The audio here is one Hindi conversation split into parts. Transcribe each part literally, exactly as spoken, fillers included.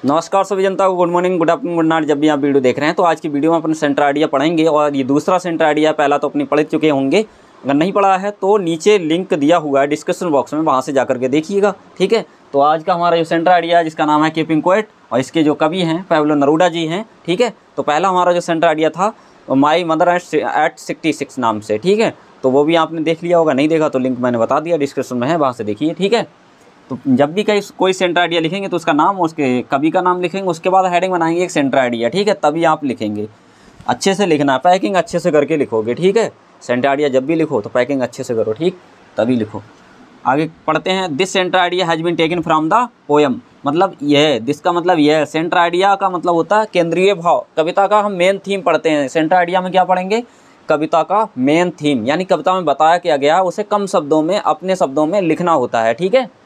नमस्कार सभी जनता को, good morning, good afternoon, good night. जब भी आप वीडियो देख रहे हैं तो आज की वीडियो में अपन सेंटर आइडिया पढ़ेंगे और ये दूसरा सेंटर आइडिया, पहला तो अपने पढ़ चुके होंगे। अगर नहीं पढ़ा है तो नीचे लिंक दिया हुआ है डिस्क्रिप्शन बॉक्स में, वहाँ से जाकर के देखिएगा। ठीक है, तो आज का हमारा जो सेंटर आइडिया है जिसका नाम है कीपिंग क्वाइट और इसके जो कवि हैं पैब्लो नेरूदा जी हैं। ठीक है, तो पहला हमारा जो सेंटर आइडिया था my mother at sixty six नाम से। ठीक है, तो वो भी आपने देख लिया होगा, नहीं देखा तो लिंक मैंने बता दिया डिस्क्रिप्शन में है, वहाँ से देखिए। ठीक है, तो जब भी कहीं कोई सेंटर आइडिया लिखेंगे तो उसका नाम, उसके कवि का नाम लिखेंगे, उसके बाद हेडिंग बनाएंगे एक सेंटर आइडिया। ठीक है, तभी आप लिखेंगे, अच्छे से लिखना है, पैकिंग अच्छे से करके लिखोगे। ठीक है, सेंटर आइडिया जब भी लिखो तो पैकिंग अच्छे से करो, ठीक, तभी लिखो। आगे पढ़ते हैं। This centre idea has been taken from the poem, मतलब यह, दिस का मतलब यह, सेंटर आइडिया का मतलब होता है केंद्रीय भाव। कविता का हम मेन थीम पढ़ते हैं, सेंटर आइडिया में क्या पढ़ेंगे? कविता का मेन थीम, यानी कविता में बताया क्या गया उसे कम शब्दों में, अपने शब्दों में लिखना होता है। ठीक है,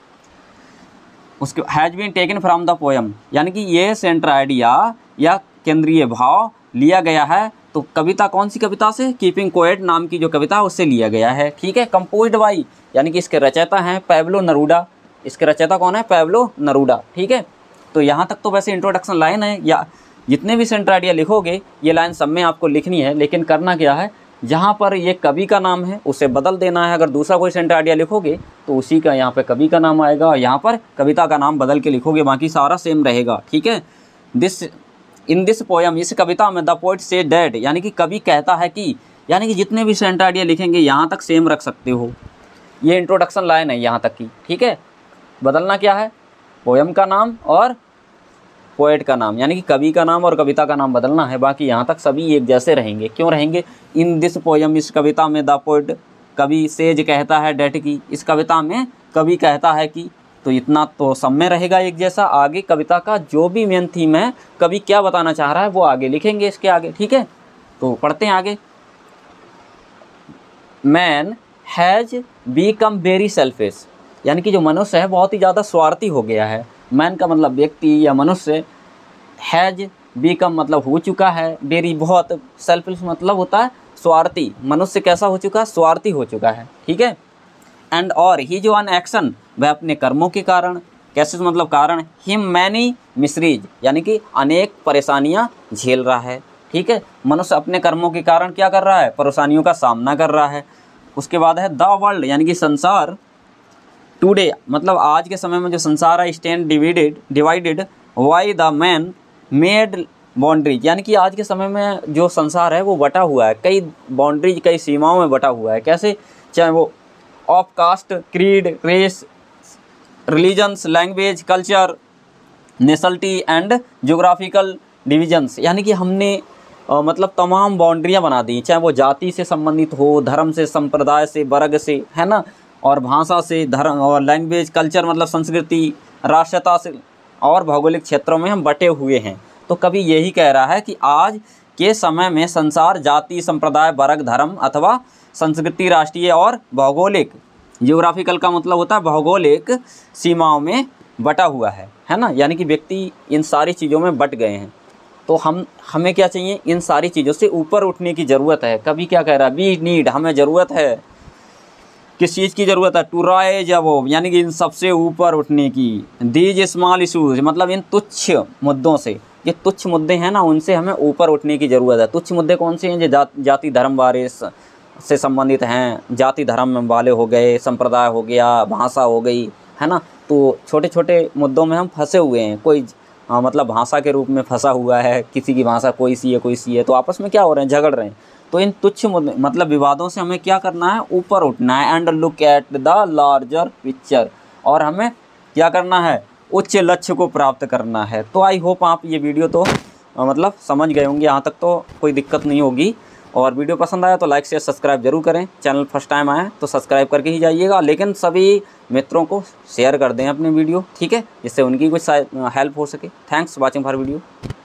उसके has been taken from the poem, यानी कि ये सेंटर आइडिया या केंद्रीय भाव लिया गया है तो कविता, कौन सी कविता से? कीपिंग क्वाइट नाम की जो कविता है उससे लिया गया है। ठीक है, कंपोज्ड बाई, यानी कि इसके रचयिता हैं पैब्लो नेरूदा। इसके रचयिता कौन है? Pablo Neruda. ठीक है, तो यहाँ तक तो वैसे इंट्रोडक्शन लाइन है, या जितने भी सेंटर आइडिया लिखोगे ये लाइन सब में आपको लिखनी है, लेकिन करना क्या है, जहाँ पर ये कवि का नाम है उसे बदल देना है। अगर दूसरा कोई सेंटर आइडिया लिखोगे तो उसी का यहाँ पे कवि का नाम आएगा और यहाँ पर कविता का नाम बदल के लिखोगे, बाकी सारा सेम रहेगा। ठीक है, दिस इन दिस पोएम, इस कविता में द पोएट से डैड, यानी कि कवि कहता है कि, यानी कि जितने भी सेंटर आइडिया लिखेंगे यहाँ तक सेम रख सकते हो। ये इंट्रोडक्शन लाइन है यहाँ तक की। ठीक है, बदलना क्या है? पोएम का नाम और पोएट का नाम, यानी कि कवि का नाम और कविता का नाम बदलना है, बाकी यहाँ तक सभी एक जैसे रहेंगे। क्यों रहेंगे? इन दिस पोएम, इस कविता में द पोएट, कवि सेज कहता है डैट की, इस कविता में कवि कहता है कि, तो इतना तो सब में रहेगा एक जैसा। आगे कविता का जो भी मेन थीम है, कवि क्या बताना चाह रहा है वो आगे लिखेंगे इसके आगे। ठीक है, तो पढ़ते हैं आगे। Man has become very selfish, यानी कि जो मनुष्य है बहुत ही ज़्यादा स्वार्थी हो गया है। मैन का मतलब व्यक्ति या मनुष्य, हैज बीकम मतलब हो चुका है, वेरी बहुत, सेल्फिश मतलब होता है स्वार्थी। मनुष्य कैसा हो चुका है? स्वार्थी हो चुका है। ठीक है, एंड और ही जो अन एक्शन, वह अपने कर्मों के कारण, कैसे मतलब कारण, हिम मैनी मिसरीज, यानी कि अनेक परेशानियां झेल रहा है। ठीक है, मनुष्य अपने कर्मों के कारण क्या कर रहा है? परेशानियों का सामना कर रहा है। उसके बाद है द वर्ल्ड, यानी कि संसार, टुडे मतलब आज के समय में जो संसार है, stand divided divided by the man made boundaries, यानी कि आज के समय में जो संसार है वो बटा हुआ है, कई बाउंड्रीज, कई सीमाओं में बटा हुआ है। कैसे? चाहे वो of caste, creed, race, religions, language, culture, nationality and geographical divisions, यानी कि हमने आ, मतलब तमाम बाउंड्रियां बना दी, चाहे वो जाति से संबंधित हो, धर्म से, संप्रदाय से, वर्ग से, है ना, और भाषा से, धर्म और लैंग्वेज, कल्चर मतलब संस्कृति, राष्ट्रता से, और भौगोलिक क्षेत्रों में हम बटे हुए हैं। तो कभी यही कह रहा है कि आज के समय में संसार जाति, संप्रदाय, वर्ग, धर्म अथवा संस्कृति, राष्ट्रीय और भौगोलिक, जियोग्राफिकल का मतलब होता है भौगोलिक सीमाओं में बटा हुआ है, है ना, यानी कि व्यक्ति इन सारी चीज़ों में बट गए हैं। तो हम हमें क्या चाहिए? इन सारी चीज़ों से ऊपर उठने की ज़रूरत है। कभी क्या कह रहा है? वी नीड, हमें ज़रूरत है, किस चीज़ की ज़रूरत है? टू राइज अबव, यानी कि इन सबसे ऊपर उठने की। दीज स्मॉल इशूज़, मतलब इन तुच्छ मुद्दों से, ये तुच्छ मुद्दे हैं ना, उनसे हमें ऊपर उठने की ज़रूरत है। तुच्छ मुद्दे कौन से हैं? जो जा, जाति धर्म वाले से संबंधित हैं, जाति धर्म वाले हो गए, संप्रदाय हो गया, भाषा हो गई, है ना। तो छोटे छोटे मुद्दों में हम फंसे हुए हैं। कोई आ, मतलब भाषा के रूप में फंसा हुआ है, किसी की भाषा कोई सी है कोई सी है, तो आपस में क्या हो रहे हैं? झगड़ रहे हैं। तो इन तुच्छ मतलब विवादों से हमें क्या करना है? ऊपर उठना है। And look at the larger picture, और हमें क्या करना है? उच्च लक्ष्य को प्राप्त करना है। तो आई होप आप ये वीडियो तो आ, मतलब समझ गए होंगे, यहाँ तक तो कोई दिक्कत नहीं होगी। और वीडियो पसंद आया तो लाइक शेयर सब्सक्राइब जरूर करें। चैनल फर्स्ट टाइम आए तो सब्सक्राइब करके ही जाइएगा, लेकिन सभी मित्रों को शेयर कर दें अपने वीडियो, ठीक है, जिससे उनकी कुछ हेल्प हो सके। Thanks watching for video.